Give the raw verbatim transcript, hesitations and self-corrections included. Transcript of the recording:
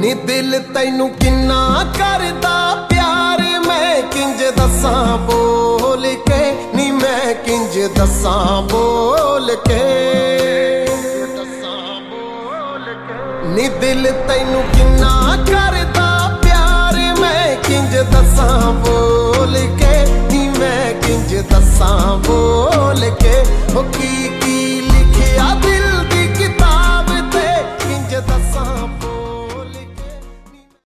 नी दिल तैनू किन्ना करदा प्यार मैं किंज दसां बोल के नी मैं किंज दसां बोल के नी दिल तैनू किन्ना